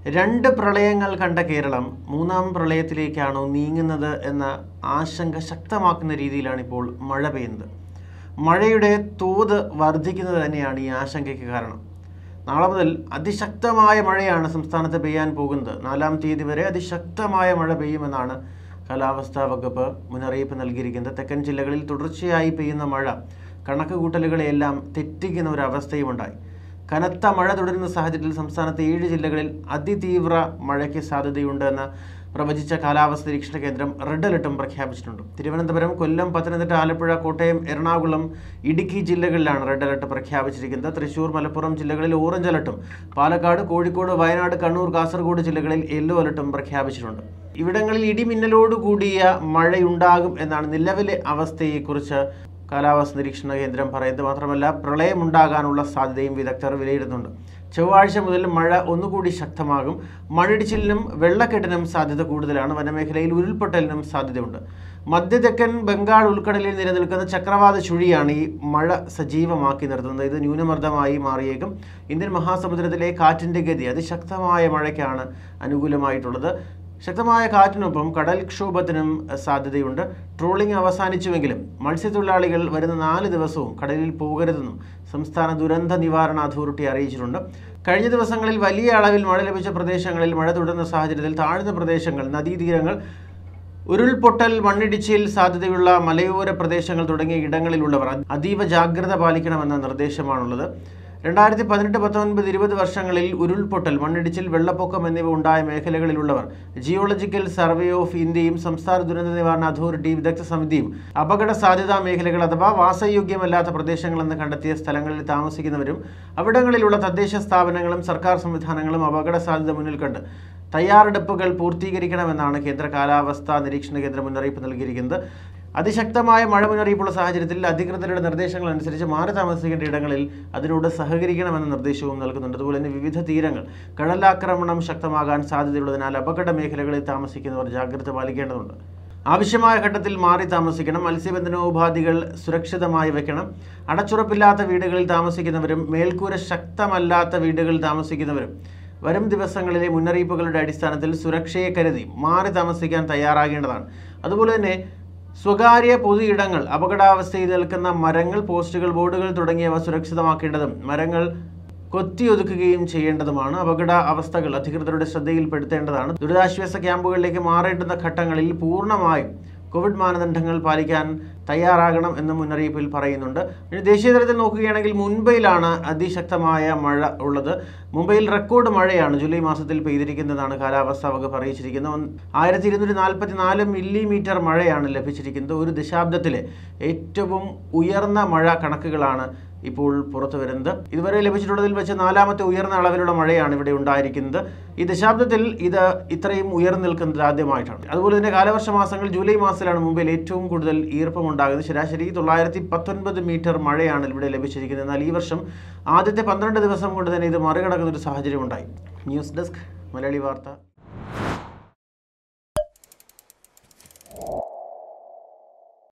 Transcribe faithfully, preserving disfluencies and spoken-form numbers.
രണ്ട് പ്രളയങ്ങൾ കണ്ട കേരളം മൂന്നാം പ്രളയത്തിലേക്കാണോ നീങ്ങുന്നത് എന്ന ആശങ്ക ശക്തമാക്കുന്ന രീതിയിലാണ് ഇപ്പോൾ മഴ പെയ്യുന്നത്. മഴയുടെ തോത് വർദ്ധിക്കുന്നത് തന്നെയാണ് ഈ ആശങ്കയ്ക്ക് കാരണം. നാളെ മുതൽ അതിശക്തമായ മഴയാണ് സംസ്ഥാനത്ത് പെയ്യാൻ പോകുന്നത്. നാലാം തീയതി വരെ അതിശക്തമായ മഴ പെയ്യുമെന്നാണ് കാലാവസ്ഥാ വകുപ്പ് മുന്നറിയിപ്പ് നൽകിയിരിക്കുന്നത്. തെക്കൻ ജില്ലകളിൽ തുടർച്ചയായി പെയ്യുന്ന മഴ കണക്ക് കൂട്ടലുകളെയെല്ലാം തെറ്റിക്കുന്ന ഒരവസ്ഥയുമുണ്ടായി. കനത്ത മഴ തുടരുന്ന സാഹചര്യത്തിൽ സംസ്ഥാനത്തെ ഏഴ് ജില്ലകളിൽ അതിതീവ്ര മഴയ്ക്ക് സാധ്യതയുണ്ടെന്ന് പ്രവചിച്ച കാലാവസ്ഥ നിരീക്ഷണ കേന്ദ്രം റെഡ് അലർട്ടും പ്രഖ്യാപിച്ചിട്ടുണ്ട്. തിരുവനന്തപുരം, കൊല്ലം, പത്തനംതിട്ട, ആലപ്പുഴ, കോട്ടയം, എറണാകുളം, ഇടുക്കി ജില്ലകളിലാണ് റെഡ് അലർട്ട് പ്രഖ്യാപിച്ചിരിക്കുന്നത്. തൃശൂർ, മലപ്പുറം ജില്ലകളിൽ ഓറഞ്ച് അലർട്ടും, പാലക്കാട്, കോഴിക്കോട്, വയനാട്, കണ്ണൂർ, കാസർഗോഡ് ജില്ലകളിൽ യെല്ലോ അലർട്ടും പ്രഖ്യാപിച്ചിട്ടുണ്ട്. ഇവിടങ്ങളിൽ ഇടിമിന്നലോടുകൂടിയ മഴയുണ്ടാകും എന്നാണ് നിലവിലെ അവസ്ഥയെക്കുറിച്ച് കാലാവസ്ഥ നിരീക്ഷണ കേന്ദ്രം പറയുന്നത്. മാത്രമല്ല, പ്രളയമുണ്ടാകാനുള്ള സാധ്യതയും വിദഗ്ധർ വിലയിരുത്തുന്നുണ്ട്. ചൊവ്വാഴ്ച മുതൽ മഴ ഒന്നുകൂടി ശക്തമാകും. മണ്ണിടിച്ചിലിനും വെള്ളക്കെട്ടിനും സാധ്യത കൂടുതലാണ്. വനമേഖലയിൽ ഉരുൾപൊട്ടലിനും സാധ്യതയുണ്ട്. മധ്യതെക്കൻ ബംഗാൾ ഉൾക്കടലിൽ നിലനിൽക്കുന്ന ചക്രവാത ചുഴിയാണ് ഈ മഴ സജീവമാക്കി നിർത്തുന്നത്. ഇത് ന്യൂനമർദ്ദമായി മാറിയേക്കും. ഇന്ത്യൻ മഹാസമുദ്രത്തിലെ കാറ്റിൻ്റെ ഗതി അതിശക്തമായ മഴയ്ക്കാണ് അനുകൂലമായിട്ടുള്ളത്. ശക്തമായ കാറ്റിനൊപ്പം കടൽക്ഷോഭത്തിനും സാധ്യതയുണ്ട്. ട്രോളിംഗ് അവസാനിച്ചുവെങ്കിലും മത്സ്യത്തൊഴിലാളികൾ വരുന്ന നാല് ദിവസവും കടലിൽ പോകരുതെന്നും സംസ്ഥാന ദുരന്ത നിവാരണ അതോറിറ്റി അറിയിച്ചിട്ടുണ്ട്. കഴിഞ്ഞ ദിവസങ്ങളിൽ വലിയ അളവിൽ മഴ ലഭിച്ച പ്രദേശങ്ങളിൽ മഴ തുടരുന്ന സാഹചര്യത്തിൽ താഴ്ന്ന പ്രദേശങ്ങൾ, നദീതീരങ്ങൾ, ഉരുൾപൊട്ടൽ, മണ്ണിടിച്ചിൽ സാധ്യതയുള്ള മലയോര പ്രദേശങ്ങൾ തുടങ്ങിയ ഇടങ്ങളിലുള്ളവർ അതീവ ജാഗ്രത പാലിക്കണമെന്ന നിർദ്ദേശമാണുള്ളത്. രണ്ടായിരത്തി പതിനെട്ട് പത്തൊൻപത് ഇരുപത് വർഷങ്ങളിൽ ഉരുൾപൊട്ടൽ, മണ്ണിടിച്ചിൽ, വെള്ളപ്പൊക്കം എന്നിവ ഉണ്ടായ മേഖലകളിലുള്ളവർ ജിയോളജിക്കൽ സർവേ ഓഫ് ഇന്ത്യയും സംസ്ഥാന ദുരന്ത നിവാരണ അതോറിറ്റി വിദഗ്ധ സമിതിയും അപകട സാധ്യതാ മേഖലകൾ അഥവാ വാസയോഗ്യമല്ലാത്ത പ്രദേശങ്ങളെന്ന് കണ്ടെത്തിയ സ്ഥലങ്ങളിൽ താമസിക്കുന്നവരും അവിടങ്ങളിലുള്ള തദ്ദേശ സ്ഥാപനങ്ങളും സർക്കാർ സംവിധാനങ്ങളും അപകട സാധ്യത മുന്നിൽ കണ്ട് തയ്യാറെടുപ്പുകൾ പൂർത്തീകരിക്കണമെന്നാണ് കേന്ദ്ര കാലാവസ്ഥാ നിരീക്ഷണ കേന്ദ്രം മുന്നറിയിപ്പ് നൽകിയിരിക്കുന്നത്. അതിശക്തമായ മഴ മുന്നറിയിപ്പുള്ള സാഹചര്യത്തിൽ അധികൃതരുടെ നിർദ്ദേശങ്ങൾ അനുസരിച്ച് മാറി താമസിക്കേണ്ട ഇടങ്ങളിൽ അതിനോട് സഹകരിക്കണമെന്ന നിർദ്ദേശവും നൽകുന്നുണ്ട്. അതുപോലെ തന്നെ വിവിധ തീരങ്ങൾ കടലാക്രമണം ശക്തമാകാൻ സാധ്യതയുള്ളതിനാൽ അപകട മേഖലകളിൽ താമസിക്കുന്നവർ ജാഗ്രത പാലിക്കേണ്ടതുണ്ട്. ആവശ്യമായ ഘട്ടത്തിൽ മാറി താമസിക്കണം. മത്സ്യബന്ധനോപാധികൾ സുരക്ഷിതമായി വെക്കണം. അടച്ചുറപ്പില്ലാത്ത വീടുകളിൽ താമസിക്കുന്നവരും മേൽക്കൂര ശക്തമല്ലാത്ത വീടുകളിൽ താമസിക്കുന്നവരും വരും ദിവസങ്ങളിലെ മുന്നറിയിപ്പുകളുടെ അടിസ്ഥാനത്തിൽ സുരക്ഷയെ കരുതി മാറി താമസിക്കാൻ തയ്യാറാകേണ്ടതാണ്. അതുപോലെ തന്നെ സ്വകാര്യ പൊതു ഇടങ്ങൾ, അപകടാവസ്ഥയിൽ നിൽക്കുന്ന മരങ്ങൾ, പോസ്റ്റുകൾ, ബോർഡുകൾ തുടങ്ങിയവ സുരക്ഷിതമാക്കേണ്ടതും മരങ്ങൾ കൊത്തിയൊതുക്കുകയും ചെയ്യേണ്ടതുമാണ്. അപകട അവസ്ഥകൾ അധികൃതരുടെ ശ്രദ്ധയിൽപ്പെടുത്തേണ്ടതാണ്. ദുരിതാശ്വാസ ക്യാമ്പുകളിലേക്ക് മാറേണ്ടുന്ന ഘട്ടങ്ങളിൽ പൂർണ്ണമായും കോവിഡ് മാനദണ്ഡങ്ങൾ പാലിക്കാൻ തയ്യാറാകണം എന്ന് മുന്നറിയിപ്പിൽ പറയുന്നുണ്ട്. ഇനി ദേശീയ തലത്തിൽ നോക്കുകയാണെങ്കിൽ മുംബൈയിലാണ് അതിശക്തമായ മഴ ഉള്ളത്. മുംബൈയിൽ റെക്കോർഡ് മഴയാണ് ജൂലൈ മാസത്തിൽ പെയ്തിരിക്കുന്നതാണ് കാലാവസ്ഥാ വകുപ്പ് അറിയിച്ചിരിക്കുന്നത്. ആയിരത്തി ഇരുന്നൂറ്റി നാൽപ്പത്തി നാല് മില്ലിമീറ്റർ മഴയാണ് ലഭിച്ചിരിക്കുന്നത്. ഒരു ദശാബ്ദത്തിലെ ഏറ്റവും ഉയർന്ന മഴ കണക്കുകളാണ് ഇപ്പോൾ പുറത്തു വരുന്നത്. ഇതുവരെ ലഭിച്ചിട്ടുള്ളതിൽ വെച്ച് നാലാമത്തെ ഉയർന്ന അളവിലുള്ള മഴയാണ് ഇവിടെ ഉണ്ടായിരിക്കുന്നത്. ഈ ദശാബ്ദത്തിൽ ഇത് ഇത്രയും ഉയർന്നു നിൽക്കുന്നത് ആദ്യമായിട്ടാണ്. അതുപോലെ തന്നെ കാലവർഷ മാസങ്ങൾ ജൂലൈ മാസത്തിലാണ് മുംബൈയിൽ ഏറ്റവും കൂടുതൽ ഈർപ്പമുണ്ടാകുന്നത്. ശരാശരി തൊള്ളായിരത്തി പത്തൊൻപത് മീറ്റർ മഴയാണ് ഇവിടെ ലഭിച്ചിരിക്കുന്നത്. എന്നാൽ ഈ വർഷം ആദ്യത്തെ പന്ത്രണ്ട് ദിവസം കൊണ്ട് തന്നെ ഇത് മറികടക്കുന്ന ഒരു സാഹചര്യം ഉണ്ടായി. ന്യൂസ് ഡെസ്ക്, മലയാളി വാർത്ത.